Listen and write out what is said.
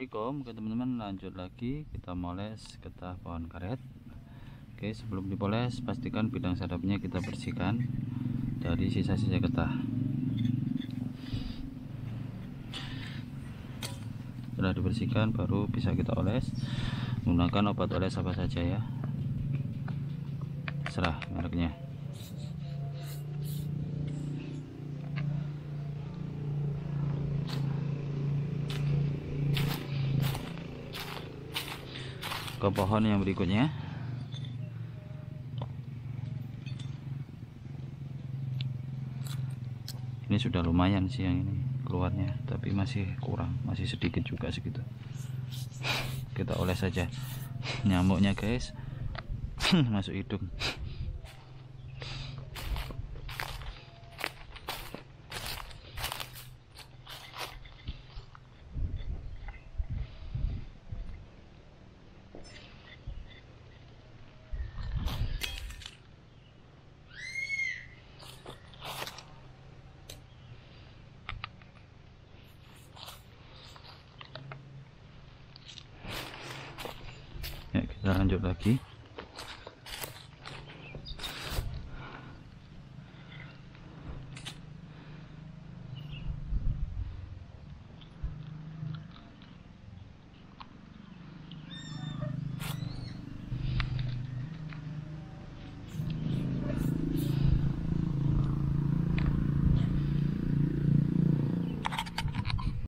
Assalamualaikum, oke teman-teman, lanjut lagi kita moles getah pohon karet. Oke, sebelum dipoles pastikan bidang sadapnya kita bersihkan dari sisa-sisa getah. Setelah dibersihkan baru bisa kita oles menggunakan obat oles apa saja ya, terserah mereknya. Ke pohon yang berikutnya. Ini sudah lumayan sih yang ini keluarnya, tapi masih kurang, masih sedikit juga segitu. Kita oles saja nyamuknya guys. Masuk hidung. Ya, kita lanjut lagi.